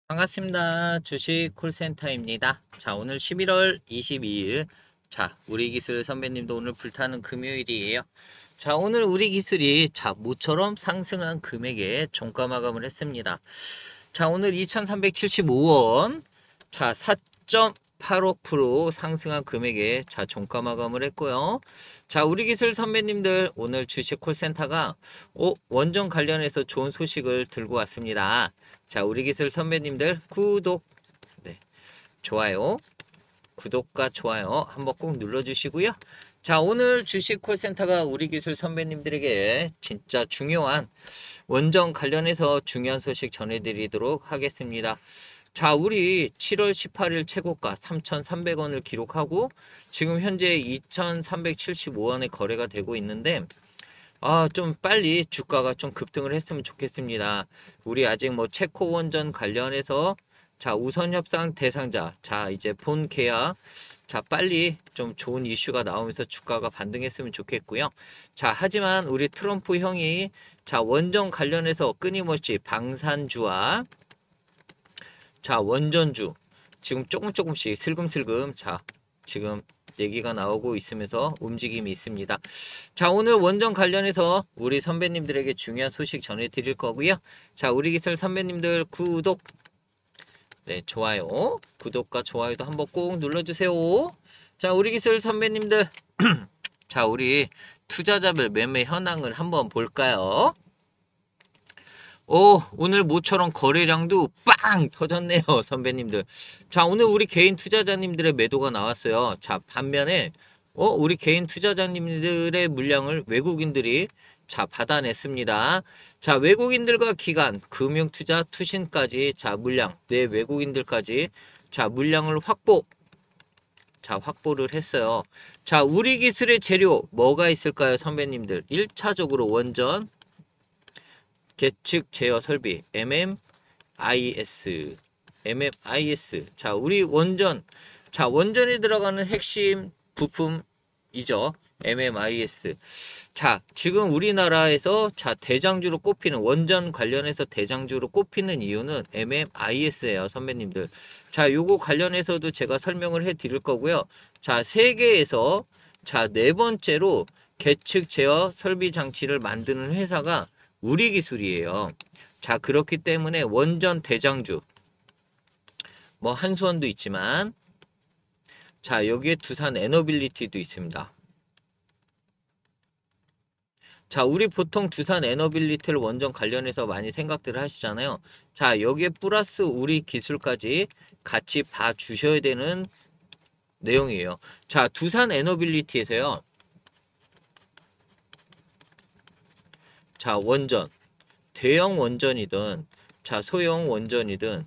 반갑습니다. 주식 콜센터입니다. 자, 오늘 11월 22일. 자, 우리 기술 선배님도 오늘 불타는 금요일이에요. 자, 오늘 우리 기술이 모처럼 상승한 금액에 종가 마감을 했습니다. 자, 오늘 2,375원. 자, 4.85% 상승한 금액에 종가 마감을 했고요. 자, 우리 기술 선배님들 오늘 주식 콜센터가 원전 관련해서 좋은 소식을 들고 왔습니다. 자, 우리 기술 선배님들 구독, 좋아요, 구독과 좋아요 한번 꼭 눌러주시고요. 자, 오늘 주식 콜센터가 우리 기술 선배님들에게 진짜 중요한 원전 관련해서 중요한 소식 전해드리도록 하겠습니다. 자, 우리 7월 18일 최고가 3,300원을 기록하고 지금 현재 2,375원에 거래가 되고 있는데 좀 빨리 주가가 좀 급등을 했으면 좋겠습니다. 우리 아직 체코 원전 관련해서 우선 협상 대상자 이제 본 계약 빨리 좀 좋은 이슈가 나오면서 주가가 반등했으면 좋겠고요. 하지만 우리 트럼프 형이 원전 관련해서 끊임없이 방산주와 원전주 지금 조금씩 슬금슬금 지금 얘기가 나오고 있으면서 움직임이 있습니다. 자, 오늘 원전 관련해서 우리 선배님들에게 중요한 소식 전해드릴 거고요. 자, 우리 기술 선배님들 구독, 좋아요, 구독과 좋아요도 한번 꼭 눌러주세요. 자, 우리 기술 선배님들 자, 우리 투자자별 매매 현황을 한번 볼까요? 오늘 모처럼 거래량도 빵 터졌네요, 선배님들. 자, 오늘 우리 개인 투자자님들의 매도가 나왔어요. 자, 반면에 우리 개인 투자자님들의 물량을 외국인들이 받아냈습니다. 자, 외국인들과 기관, 금융투자, 투신까지 물량, 외국인들까지 물량을 확보를 했어요. 자, 우리 기술의 재료 뭐가 있을까요, 선배님들? 1차적으로 원전 계측 제어 설비 MMIS. 자, 우리 원전 원전에 들어가는 핵심 부품이죠. MMIS. 자, 지금 우리나라에서 대장주로 꼽히는 원전 관련해서 대장주로 꼽히는 이유는 MMIS예요, 선배님들. 자, 요거 관련해서도 제가 설명을 해 드릴 거고요. 자, 세계에서 네 번째로 계측 제어 설비 장치를 만드는 회사가 우리 기술이에요. 자, 그렇기 때문에 원전 대장주 한수원도 있지만 여기에 두산 에너빌리티도 있습니다. 자, 우리 보통 두산 에너빌리티를 원전 관련해서 많이 생각들을 하시잖아요. 자, 여기에 플러스 우리 기술까지 같이 봐주셔야 되는 내용이에요. 자, 두산 에너빌리티에서요. 자, 원전, 대형 원전이든 소형 원전이든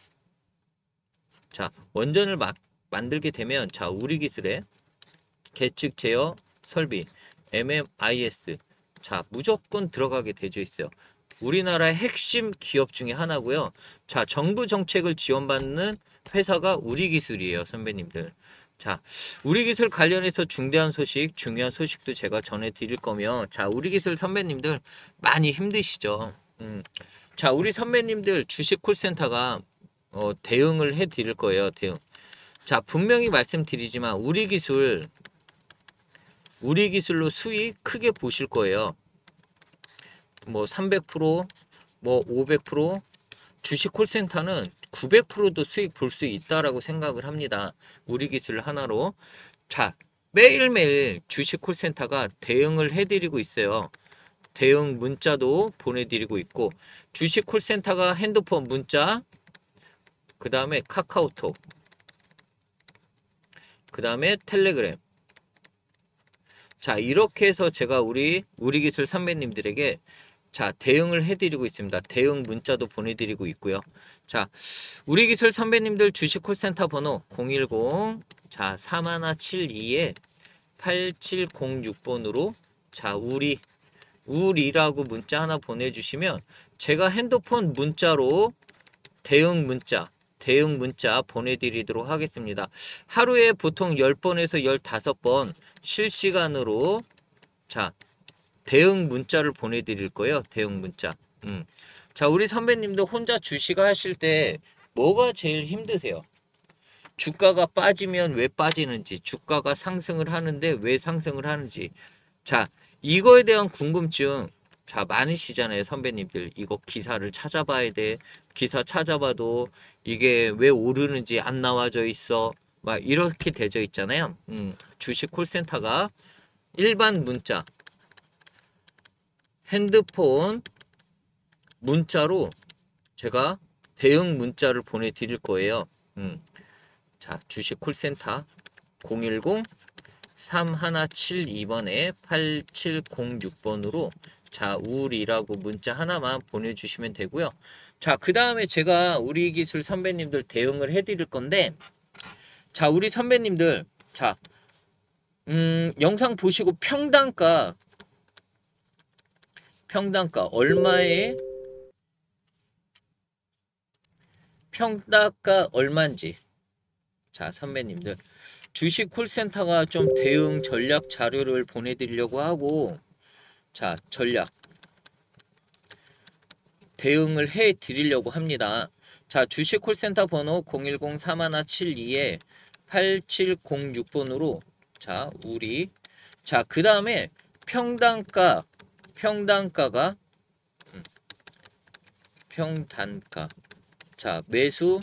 원전을 만들게 되면 우리 기술의 계측 제어 설비 MMIS 무조건 들어가게 되어 있어요. 우리나라의 핵심 기업 중에 하나고요. 정부 정책을 지원받는 회사가 우리 기술이에요, 선배님들. 자, 우리 기술 관련해서 중요한 소식도 제가 전해드릴 거면 우리 기술 선배님들 많이 힘드시죠. 자, 우리 선배님들 주식 콜센터가 대응을 해드릴 거예요. 대응. 자, 분명히 말씀드리지만 우리 기술로 수익 크게 보실 거예요. 300%, 500%, 주식 콜센터는 900%도 수익 볼 수 있다라고 생각을 합니다. 우리 기술 하나로. 자, 매일매일 주식 콜센터가 대응을 해드리고 있어요. 대응 문자도 보내드리고 있고, 주식 콜센터가 핸드폰 문자, 그 다음에 카카오톡, 그 다음에 텔레그램. 자, 이렇게 해서 제가 우리 기술 선배님들에게 대응을 해드리고 있습니다. 대응 문자도 보내드리고 있고요. 자, 우리 기술 선배님들 주식 콜센터 번호 010-4172에 8706번으로 우리라고 문자 하나 보내주시면 제가 핸드폰 문자로 대응 문자 보내드리도록 하겠습니다. 하루에 보통 10번에서 15번 실시간으로 대응 문자를 보내드릴 거예요. 대응 문자. 자, 우리 선배님도 혼자 주식 하실 때 뭐가 제일 힘드세요? 주가가 빠지면 왜 빠지는지, 주가가 상승을 하는데 왜 상승을 하는지. 자, 이거에 대한 궁금증 자 많으시잖아요, 선배님들. 이거 기사를 찾아봐야 돼. 기사 찾아봐도 이게 왜 오르는지 안 나와져 있어. 막 이렇게 되어 있잖아요. 주식 콜센터가 일반 문자, 핸드폰 문자로 제가 대응 문자를 보내드릴 거예요. 자, 주식 콜센터 010-3172번에 8706번으로 자, 우리라고 문자 하나만 보내주시면 되고요. 자, 그 다음에 제가 우리 기술 선배님들 대응을 해드릴 건데, 자, 우리 선배님들, 자, 영상 보시고 평단가 얼마에, 평단가 얼마인지. 자, 선배님들. 주식 콜센터가 좀 대응 전략 자료를 보내드리려고 하고, 자, 전략 대응을 해 드리려고 합니다. 자, 주식 콜센터 번호 010-3172에 8706번으로 자, 우리 자, 그 다음에 평단가가 평단가 자, 매수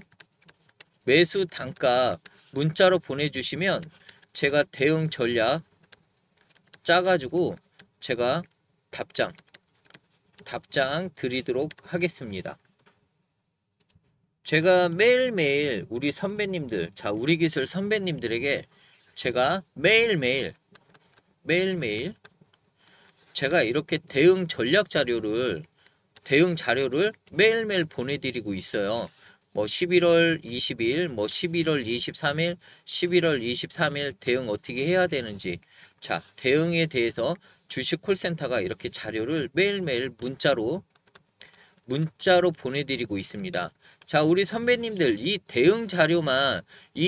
단가 문자로 보내주시면 제가 대응 전략 짜가지고 제가 답장 드리도록 하겠습니다. 제가 매일매일 우리 선배님들, 자, 우리 기술 선배님들에게 제가 매일매일 제가 이렇게 대응 전략 자료를 매일매일 보내드리고 있어요. 뭐 11월 20일, 뭐 11월 23일, 11월 23일 대응 어떻게 해야 되는지, 자, 대응에 대해서 주식 콜센터가 이렇게 자료를 매일매일 문자로 보내드리고 있습니다. 자, 우리 선배님들 이 대응 자료만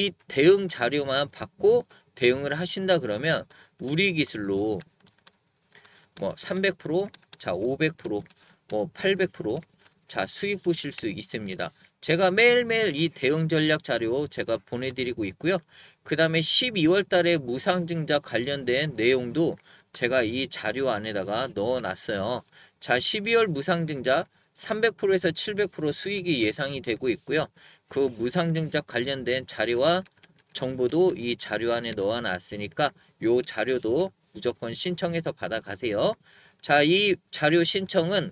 받고 대응을 하신다 그러면 우리 기술로 뭐 300%, 자 500%, 뭐 800%, 자 수익 보실 수 있습니다. 제가 매일매일 이 대응 전략 자료 제가 보내드리고 있고요. 그 다음에 12월 달에 무상증자 관련된 내용도 제가 이 자료 안에다가 넣어놨어요. 자, 12월 무상증자 300%에서 700% 수익이 예상이 되고 있고요. 그 무상증자 관련된 자료와 정보도 이 자료 안에 넣어놨으니까 요 자료도 무조건 신청해서 받아가세요. 자, 이 자료 신청은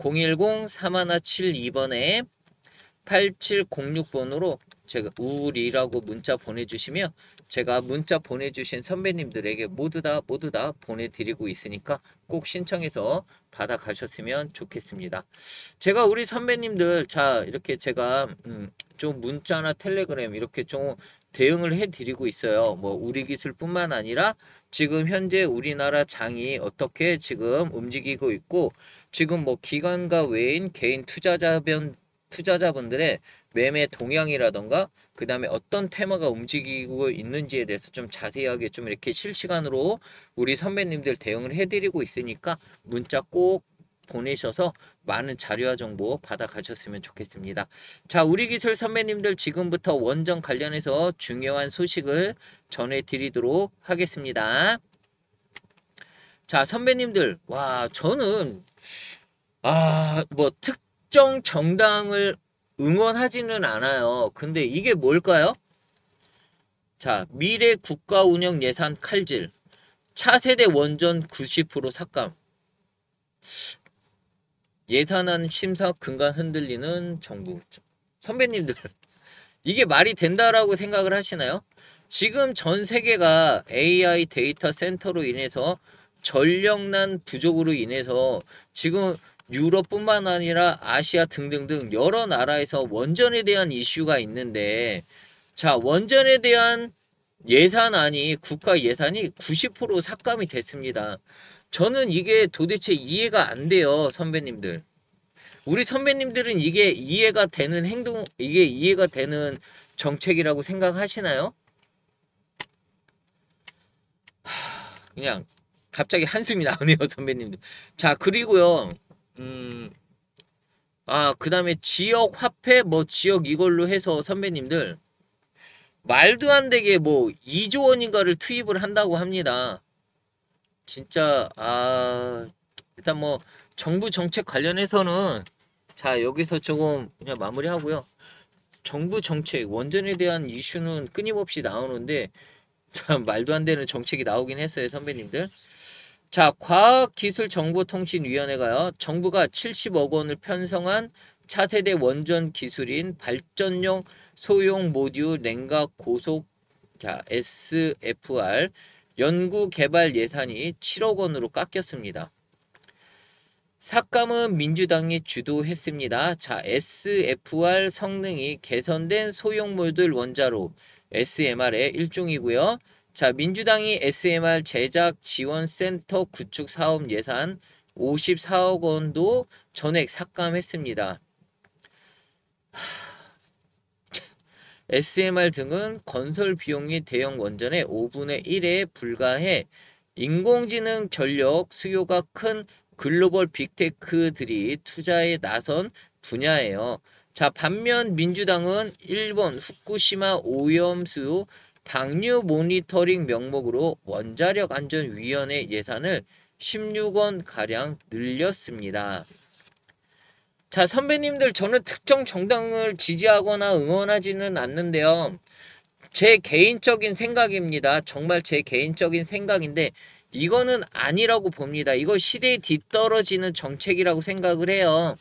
010-3172번에 8706번으로 제가 우리라고 문자 보내주시면 제가 문자 보내주신 선배님들에게 모두 다 보내드리고 있으니까 꼭 신청해서 받아가셨으면 좋겠습니다. 제가 우리 선배님들 자 이렇게 제가 좀 문자나 텔레그램 이렇게 좀 대응을 해드리고 있어요. 뭐 우리 기술뿐만 아니라 지금 현재 우리나라 장이 어떻게 지금 움직이고 있고 지금 뭐 기관과 외인 개인 투자자분들의 매매 동향이라던가 그 다음에 어떤 테마가 움직이고 있는지에 대해서 좀 자세하게 좀 이렇게 실시간으로 우리 선배님들 대응을 해드리고 있으니까 문자 꼭 보내셔서 많은 자료와 정보 받아가셨으면 좋겠습니다. 자, 우리 기술 선배님들 지금부터 원전 관련해서 중요한 소식을 전해드리도록 하겠습니다. 자, 선배님들, 와, 저는 뭐 특정 정당을 응원하지는 않아요. 근데 이게 뭘까요? 자, 미래 국가 운영 예산 칼질, 차세대 원전 90% 삭감, 예산안 심사 근간 흔들리는 정부. 선배님들, 이게 말이 된다라고 생각을 하시나요? 지금 전 세계가 AI 데이터 센터로 인해서 전력난 부족으로 인해서 지금 유럽뿐만 아니라 아시아 등등등 여러 나라에서 원전에 대한 이슈가 있는데 자, 원전에 대한 예산안이 국가 예산이 90% 삭감이 됐습니다. 저는 이게 도대체 이해가 안 돼요, 선배님들. 우리 선배님들은 이게 이해가 되는 이게 이해가 되는 정책이라고 생각하시나요? 그냥 갑자기 한숨이 나오네요, 선배님들. 자, 그리고요. 그 다음에 지역 화폐, 뭐 지역 이걸로 해서 선배님들, 말도 안 되게 뭐 2조 원인가를 투입을 한다고 합니다. 진짜, 일단 뭐, 정부 정책 관련해서는, 자, 여기서 조금 그냥 마무리하고요. 정부 정책, 원전에 대한 이슈는 끊임없이 나오는데, 참 말도 안 되는 정책이 나오긴 했어요, 선배님들. 자, 과학기술정보통신위원회가요, 정부가 70억 원을 편성한 차세대 원전 기술인 발전용 소형 모듈 냉각 고속, 자, SFR 연구 개발 예산이 7억 원으로 깎였습니다. 삭감은 민주당이 주도했습니다. 자, SFR 성능이 개선된 소형 모듈 원자로 SMR의 일종이고요. 자, 민주당이 SMR 제작 지원센터 구축 사업 예산 54억 원도 전액 삭감했습니다. SMR 등은 건설 비용이 대형 원전의 5분의 1에 불과해 인공지능 전력 수요가 큰 글로벌 빅테크들이 투자에 나선 분야예요. 자, 반면 민주당은 일본 후쿠시마 오염수 방류 모니터링 명목으로 원자력 안전위원회 예산을 16원 가량 늘렸습니다. 자, 선배님들, 저는 특정 정당을 지지하거나 응원하지는 않는데요. 제 개인적인 생각입니다. 정말 제 개인적인 생각인데 이거는 아니라고 봅니다. 이거 시대에 뒤떨어지는 정책이라고 생각을 해요.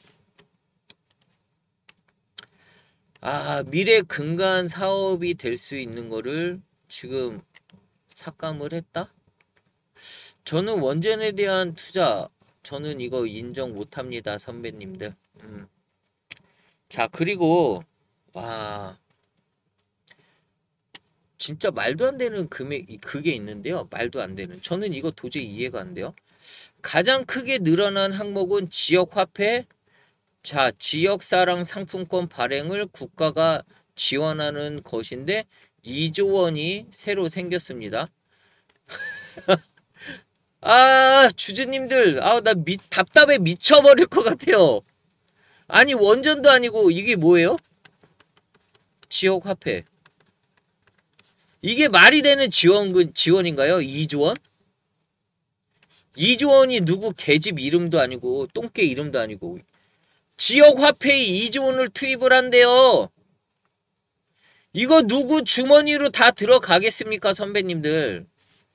미래 근간 사업이 될 수 있는 거를 지금 삭감을 했다? 저는 원전에 대한 투자, 저는 이거 인정 못합니다, 선배님들. 자, 그리고 진짜 말도 안 되는 금액, 그게 있는데요. 말도 안 되는. 저는 이거 도저히 이해가 안 돼요. 가장 크게 늘어난 항목은 지역 화폐. 자, 지역사랑 상품권 발행을 국가가 지원하는 것인데 2조 원이 새로 생겼습니다. 주주님들, 나 답답해 미쳐버릴 것 같아요. 아니, 원전도 아니고 이게 뭐예요? 지역 화폐. 이게 말이 되는 지원인가요? 2조 원? 2조 원이 누구 계집 이름도 아니고 똥개 이름도 아니고 지역 화폐에 2조 원을 투입을 한대요. 이거 누구 주머니로 다 들어가겠습니까, 선배님들?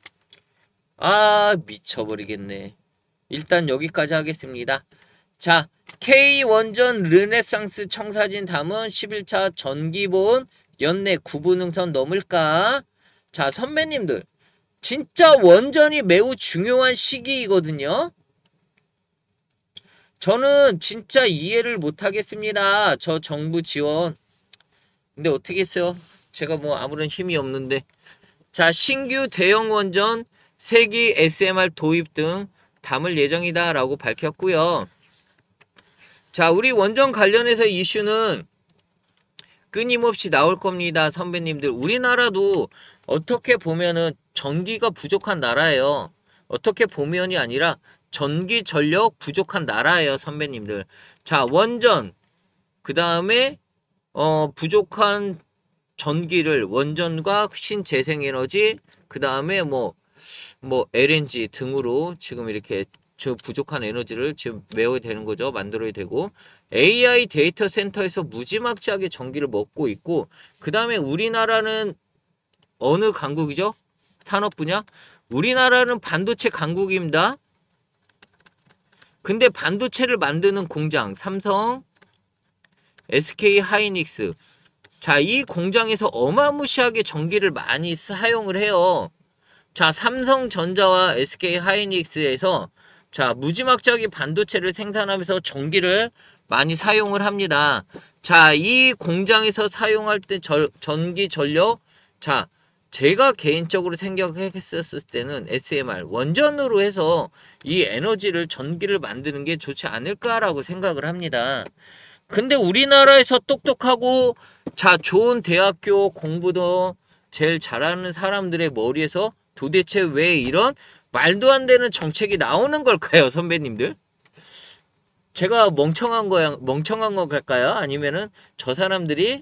미쳐버리겠네. 일단 여기까지 하겠습니다. 자, K원전 르네상스 청사진 담은 11차 전기보온 연내 구분응선 넘을까? 자, 선배님들, 진짜 원전이 매우 중요한 시기이거든요. 저는 진짜 이해를 못하겠습니다. 저 정부 지원. 근데 어떻게 했어요? 제가 뭐 아무런 힘이 없는데. 자, 신규 대형 원전 3기 SMR 도입 등 담을 예정이다 라고 밝혔고요. 자, 우리 원전 관련해서 이슈는 끊임없이 나올 겁니다, 선배님들. 우리나라도 어떻게 보면은 전기가 부족한 나라예요. 어떻게 보면이 아니라 전기 전력 부족한 나라예요, 선배님들. 자, 원전, 그 다음에 부족한 전기를 원전과 신재생에너지, 그 다음에 뭐 LNG 등으로 지금 이렇게 저 부족한 에너지를 지금 메워야 되는 거죠. 만들어야 되고, AI 데이터 센터에서 무지막지하게 전기를 먹고 있고, 그 다음에 우리나라는 어느 강국이죠? 산업 분야? 우리나라는 반도체 강국입니다. 근데 반도체를 만드는 공장, 삼성, SK 하이닉스. 자, 이 공장에서 어마무시하게 전기를 많이 사용을 해요. 자, 삼성전자와 SK 하이닉스에서 자, 무지막지하게 반도체를 생산하면서 전기를 많이 사용을 합니다. 자, 이 공장에서 사용할 때 전기 전력, 자, 제가 개인적으로 생각했었을 때는 SMR 원전으로 해서 이 에너지를 전기를 만드는 게 좋지 않을까라고 생각을 합니다. 근데 우리나라에서 똑똑하고 자, 좋은 대학교 공부도 제일 잘하는 사람들의 머리에서 도대체 왜 이런 말도 안 되는 정책이 나오는 걸까요, 선배님들? 제가 멍청한 걸까요? 아니면은 저 사람들이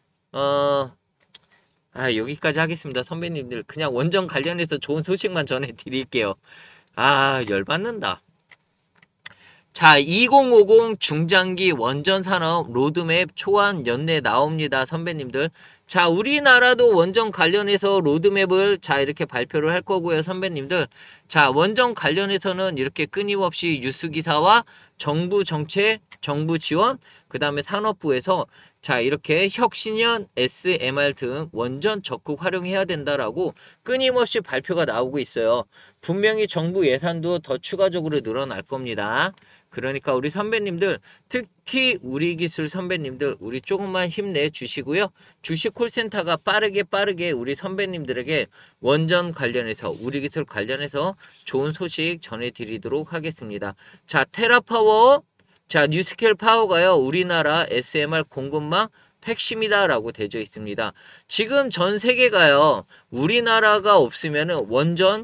여기까지 하겠습니다. 선배님들 그냥 원전 관련해서 좋은 소식만 전해드릴게요. 열받는다. 자, 2050 중장기 원전 산업 로드맵 초안 연내 나옵니다. 선배님들. 자, 우리나라도 원전 관련해서 로드맵을 이렇게 발표를 할 거고요. 선배님들. 자, 원전 관련해서는 이렇게 끊임없이 뉴스기사와 정부 정책, 정부 지원, 그 다음에 산업부에서 이렇게 혁신형 SMR 등 원전 적극 활용해야 된다라고 끊임없이 발표가 나오고 있어요. 분명히 정부 예산도 더 추가적으로 늘어날 겁니다. 그러니까 우리 선배님들, 특히 우리 기술 선배님들, 우리 조금만 힘내 주시고요. 주식 콜센터가 빠르게 우리 선배님들에게 원전 관련해서, 우리 기술 관련해서 좋은 소식 전해드리도록 하겠습니다. 자, 테라파워, 뉴스케일 파워가요, 우리나라 SMR 공급망 핵심이다라고 되어 있습니다. 지금 전 세계가요, 우리나라가 없으면은 원전,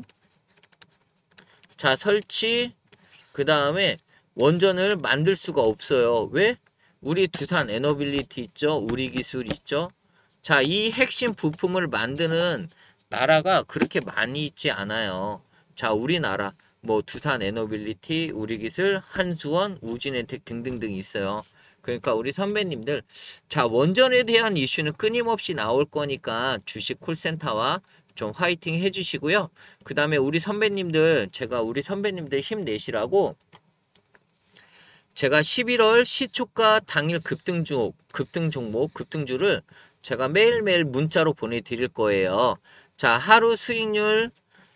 설치, 그 다음에 원전을 만들 수가 없어요. 왜? 우리 두산 에너빌리티 있죠? 우리 기술 있죠? 자, 이 핵심 부품을 만드는 나라가 그렇게 많이 있지 않아요. 자, 우리나라 뭐 두산 에너빌리티, 우리 기술, 한수원, 우진엔텍 등등등 있어요. 그러니까 우리 선배님들, 원전에 대한 이슈는 끊임없이 나올 거니까 주식 콜센터와 좀 화이팅 해주시고요. 그 다음에 우리 선배님들, 제가 우리 선배님들 힘내시라고 제가 11월 시초가 당일 급등 종목, 급등주를 제가 매일매일 문자로 보내드릴 거예요. 하루 수익률은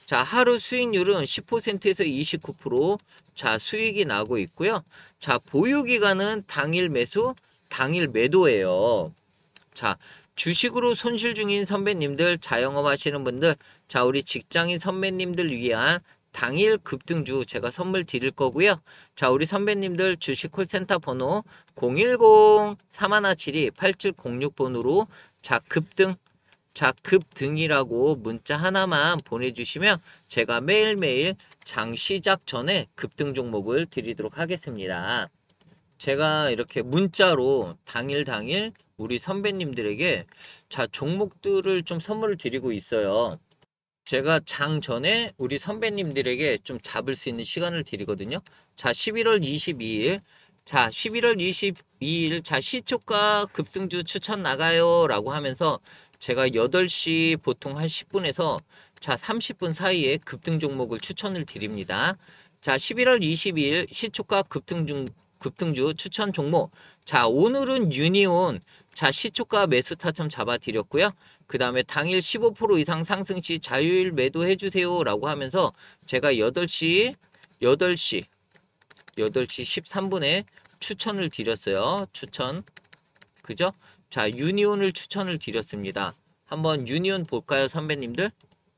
10%에서 29%, 수익이 나고 있고요. 보유기간은 당일 매수, 당일 매도예요. 주식으로 손실 중인 선배님들, 자영업 하시는 분들, 우리 직장인 선배님들 위한 당일 급등주 제가 선물 드릴 거고요. 우리 선배님들 주식 콜센터 번호 010-3172-8706번으로 급등이라고 문자 하나만 보내주시면 제가 매일매일 장 시작 전에 급등 종목을 드리도록 하겠습니다. 제가 이렇게 문자로 당일 우리 선배님들에게 종목들을 좀 선물을 드리고 있어요. 제가 장 전에 우리 선배님들에게 좀 잡을 수 있는 시간을 드리거든요. 11월 22일. 11월 22일. 시초가 급등주 추천 나가요. 라고 하면서 제가 8시 보통 한 10분에서 30분 사이에 급등 종목을 추천을 드립니다. 11월 22일 시초가 급등주 추천 종목. 오늘은 유니온. 시초가 매수 타점 잡아 드렸고요. 그 다음에 당일 15% 이상 상승 시 자유일 매도해 주세요 라고 하면서 제가 8시 13분에 추천을 드렸어요. 추천. 그죠? 유니온을 추천을 드렸습니다. 한번 유니온 볼까요, 선배님들?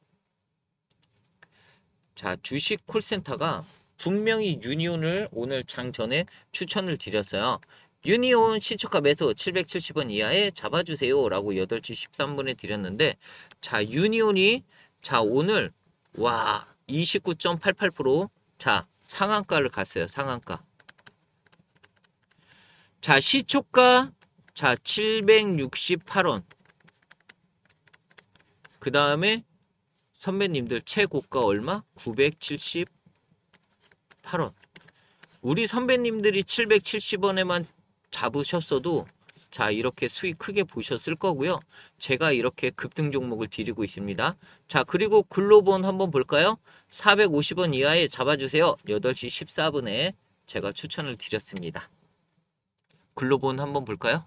주식 콜센터가 분명히 유니온을 오늘 장 전에 추천을 드렸어요. 유니온 시초가 매수 770원 이하에 잡아주세요 라고 8시 13분에 드렸는데 유니온이 오늘 29.88% 상한가를 갔어요. 상한가. 시초가 768원. 그 다음에 선배님들 최고가 얼마? 978원. 우리 선배님들이 770원에만 잡으셨어도 이렇게 수익 크게 보셨을 거고요. 제가 이렇게 급등 종목을 드리고 있습니다. 그리고 글로본 한번 볼까요? 450원 이하에 잡아주세요. 8시 14분에 제가 추천을 드렸습니다. 글로본 한번 볼까요?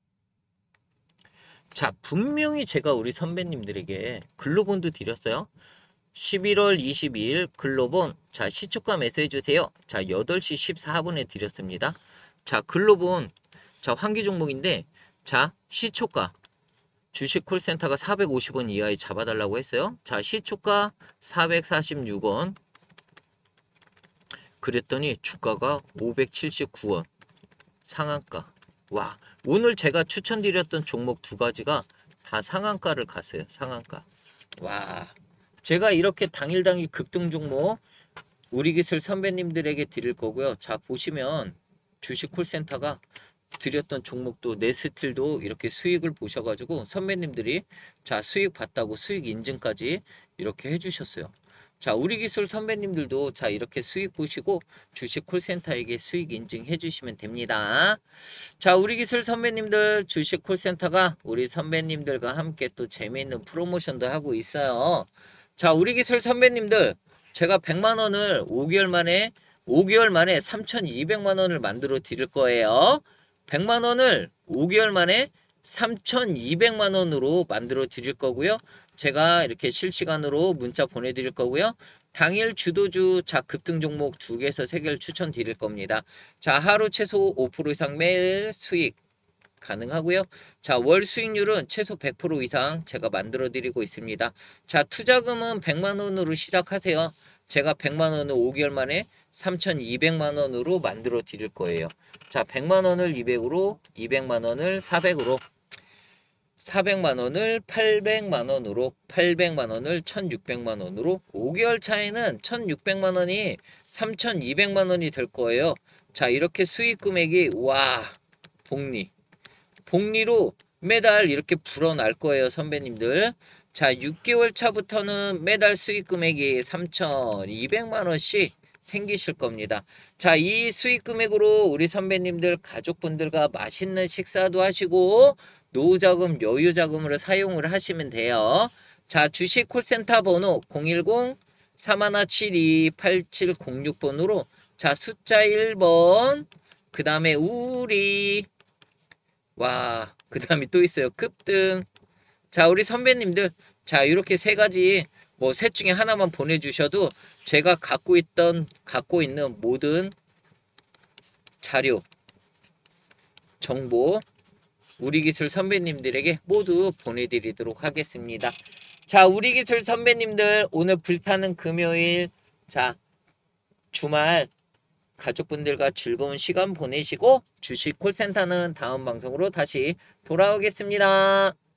분명히 제가 우리 선배님들에게 글로본도 드렸어요. 11월 22일 글로본 시초가 매수해주세요. 8시 14분에 드렸습니다. 글로본 환기 종목인데 시초가 주식 콜센터가 450원 이하에 잡아달라고 했어요. 시초가 446원. 그랬더니 주가가 579원. 상한가. 오늘 제가 추천드렸던 종목 2가지가 다 상한가를 갔어요. 상한가. 제가 이렇게 당일 급등 종목 우리 기술 선배님들에게 드릴 거고요. 보시면 주식 콜센터가 드렸던 종목도 네스틸도 이렇게 수익을 보셔가지고 선배님들이 자 수익 봤다고 수익 인증까지 이렇게 해주셨어요. 자 우리 기술 선배님들도 자 이렇게 수익 보시고 주식 콜센터에게 수익 인증해 주시면 됩니다. 자 우리 기술 선배님들 주식 콜센터가 우리 선배님들과 함께 또 재미있는 프로모션도 하고 있어요. 자 우리 기술 선배님들 제가 100만원을 5개월 만에 3,200만원을 만들어 드릴 거예요. 100만원을 5개월 만에 3,200만원으로 만들어 드릴 거고요. 제가 이렇게 실시간으로 문자 보내드릴 거고요. 당일 주도주 자 급등 종목 2개에서 3개를 추천드릴 겁니다. 자 하루 최소 5% 이상 매일 수익 가능하고요. 자 월 수익률은 최소 100% 이상 제가 만들어 드리고 있습니다. 자 투자금은 100만원으로 시작하세요. 제가 100만원을 5개월 만에 3,200만원으로 만들어 드릴 거예요. 자 100만원을 200으로 200만원을 400으로 400만원을 800만원으로 800만원을 1600만원으로 5개월 차에는 1600만원이 3200만원이 될 거예요. 자 이렇게 수익 금액이 와 복리로 매달 이렇게 불어날 거예요 선배님들. 자 6개월 차부터는 매달 수익 금액이 3200만원씩 생기실 겁니다. 자, 이 수익 금액으로 우리 선배님들 가족분들과 맛있는 식사도 하시고 노후자금, 여유자금으로 사용을 하시면 돼요. 자, 주식 콜센터 번호 010-3172-8706번으로 자, 숫자 1번 그 다음에 우리 와, 그 다음에 또 있어요. 급등. 자, 우리 선배님들 자, 이렇게 3가지 뭐 셋 중에 하나만 보내주셔도 제가 갖고 있는 모든 자료, 정보 우리 기술 선배님들에게 모두 보내드리도록 하겠습니다. 자, 우리 기술 선배님들 오늘 불타는 금요일 자 주말 가족분들과 즐거운 시간 보내시고 주식 콜센터는 다음 방송으로 다시 돌아오겠습니다.